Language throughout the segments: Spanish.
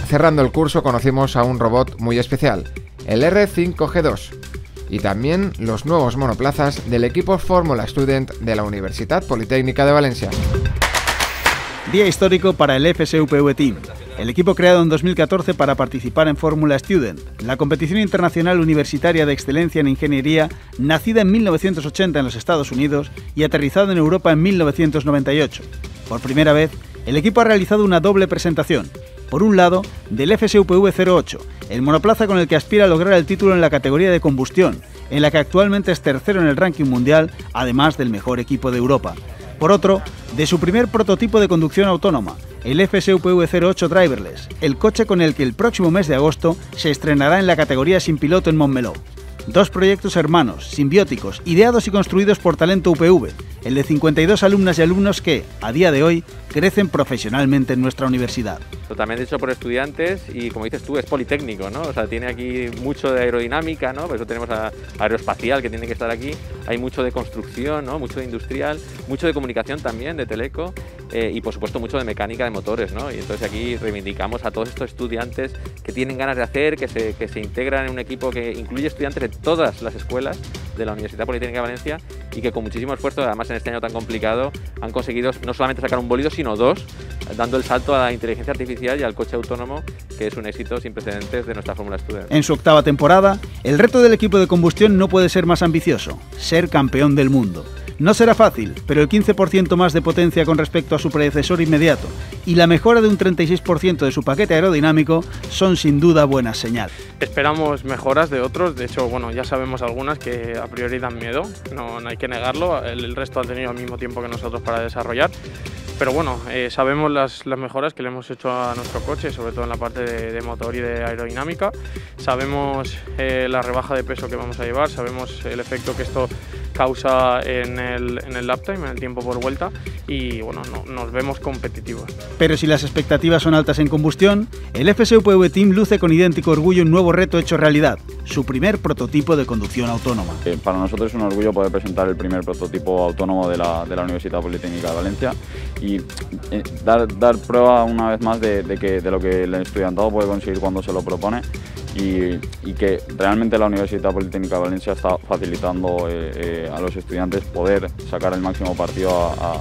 cerrando el curso conocimos a un robot muy especial, el R5G2, y también los nuevos monoplazas del equipo Fórmula Student de la Universitat Politécnica de Valencia. Día histórico para el FSUPV Team, el equipo creado en 2014 para participar en Fórmula Student, la competición internacional universitaria de excelencia en ingeniería, nacida en 1980 en los Estados Unidos y aterrizada en Europa en 1998. Por primera vez, el equipo ha realizado una doble presentación. Por un lado, del FSUPV 08, el monoplaza con el que aspira a lograr el título en la categoría de combustión, en la que actualmente es tercero en el ranking mundial, además del mejor equipo de Europa. Por otro, de su primer prototipo de conducción autónoma, el FSUPV 08 Driverless, el coche con el que el próximo mes de agosto se estrenará en la categoría sin piloto en Montmeló. Dos proyectos hermanos, simbióticos, ideados y construidos por Talento UPV, el de 52 alumnas y alumnos que, a día de hoy, crecen profesionalmente en nuestra universidad. Totalmente hecho por estudiantes y, como dices tú, es politécnico, ¿no? O sea, tiene aquí mucho de aerodinámica, ¿no? Por eso tenemos a aeroespacial que tiene que estar aquí. Hay mucho de construcción, ¿no? Mucho de industrial, mucho de comunicación también, de teleco y, por supuesto, mucho de mecánica de motores, ¿no? Y entonces aquí reivindicamos a todos estos estudiantes que tienen ganas de hacer, que se integran en un equipo que incluye estudiantes de todas las escuelas de la Universidad Politécnica de Valencia y que con muchísimo esfuerzo, además en este año tan complicado, han conseguido no solamente sacar un bólido, sino dos, dando el salto a la inteligencia artificial y al coche autónomo, que es un éxito sin precedentes de nuestra Fórmula Student. En su octava temporada, el reto del equipo de combustión no puede ser más ambicioso: ser campeón del mundo. No será fácil, pero el 15% más de potencia con respecto a su predecesor inmediato y la mejora de un 36% de su paquete aerodinámico son sin duda buenas señales. Esperamos mejoras de otros, de hecho, bueno, ya sabemos algunas que a priori dan miedo, no hay que negarlo, el resto ha tenido el mismo tiempo que nosotros para desarrollar. Pero bueno, sabemos las mejoras que le hemos hecho a nuestro coche, sobre todo en la parte de motor y de aerodinámica. Sabemos la rebaja de peso que vamos a llevar, sabemos el efecto que esto causa en el lap time, en el tiempo por vuelta, y bueno, nos vemos competitivos. Pero si las expectativas son altas en combustión, el FSUPV Team luce con idéntico orgullo un nuevo reto hecho realidad: su primer prototipo de conducción autónoma. Para nosotros es un orgullo poder presentar el primer prototipo autónomo de la Universidad Politécnica de Valencia y dar prueba una vez más de lo que el estudiantado puede conseguir cuando se lo propone y que realmente la Universidad Politécnica de Valencia está facilitando a los estudiantes poder sacar el máximo partido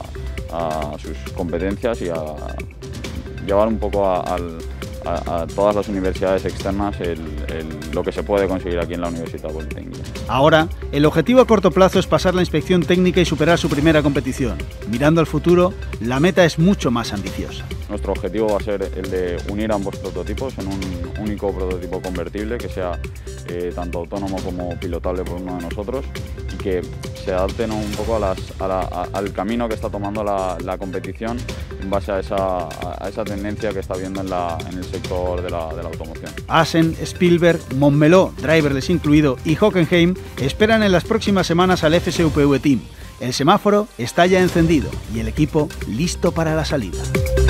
a sus competencias y a llevar un poco a todas las universidades externas lo que se puede conseguir aquí en la Universidad Politécnica. Ahora, el objetivo a corto plazo es pasar la inspección técnica y superar su primera competición. Mirando al futuro, la meta es mucho más ambiciosa. Nuestro objetivo va a ser el de unir ambos prototipos en un único prototipo convertible que sea tanto autónomo como pilotable por uno de nosotros y que se adapten un poco al camino que está tomando la competición en base a esa tendencia que está habiendo en el sector de la automoción. Assen, Spielberg, Montmeló, Driverless incluido, y Hockenheim esperan en las próximas semanas al FSUPV Team. El semáforo está ya encendido y el equipo listo para la salida.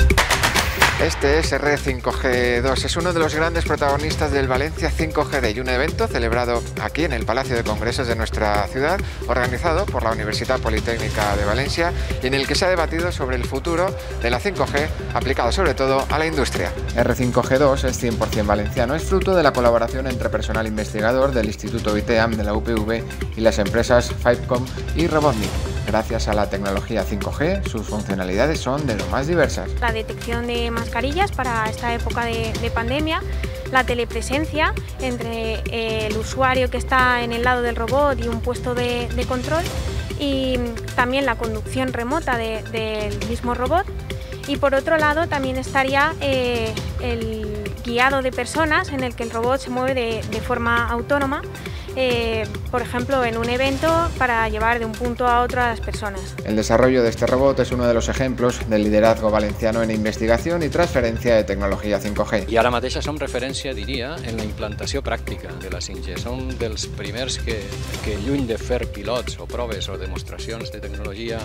Este es R5G2, es uno de los grandes protagonistas del Valencia 5G Day, un evento celebrado aquí en el Palacio de Congresos de nuestra ciudad, organizado por la Universidad Politécnica de Valencia y en el que se ha debatido sobre el futuro de la 5G aplicado sobre todo a la industria. R5G2 es 100% valenciano, es fruto de la colaboración entre personal investigador del Instituto ITEAM de la UPV y las empresas Fibecom y Robotnik. Gracias a la tecnología 5G, sus funcionalidades son de lo más diversas. La detección de mascarillas para esta época de pandemia, la telepresencia entre el usuario que está en el lado del robot y un puesto de control, y también la conducción remota del mismo robot. Y por otro lado también estaría el guiado de personas, en el que el robot se mueve de forma autónoma, por ejemplo en un evento, para llevar de un punto a otro a las personas. El desarrollo de este robot es uno de los ejemplos del liderazgo valenciano en investigación i transferència de tecnologia 5G. I ara mateix som referència, diria, en la implantació pràctica de la 5G. Som dels primers que lluny de fer pilots o proves o demostracions de tecnologia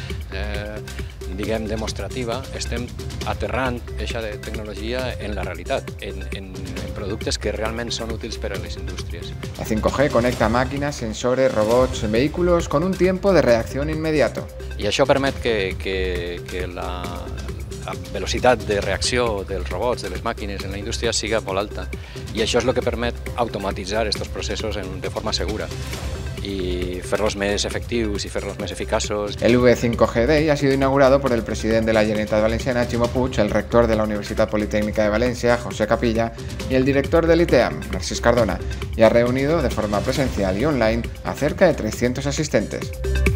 diguem demostrativa, estem aterrant aquesta tecnologia en la realitat, en productes que realment són útils per a les indústries. La 5G conecta máquinas, sensores, robots, vehículos con un tiempo de reacción inmediato. I això permet que velocitat de reacció dels robots, de les màquines en la indústria siga molt alta. I això és el que permet automatitzar aquests processos de forma segura y hacerlos más efectivos y hacerlos más eficaços. El V5G Day ha sido inaugurado por el presidente de la Generalitat Valenciana, Ximo Puig, el rector de la Universitat Politécnica de Valencia, José Capilla, y el director del ITEAM, Narcís Cardona, y ha reunido de forma presencial y online a cerca de 300 asistentes.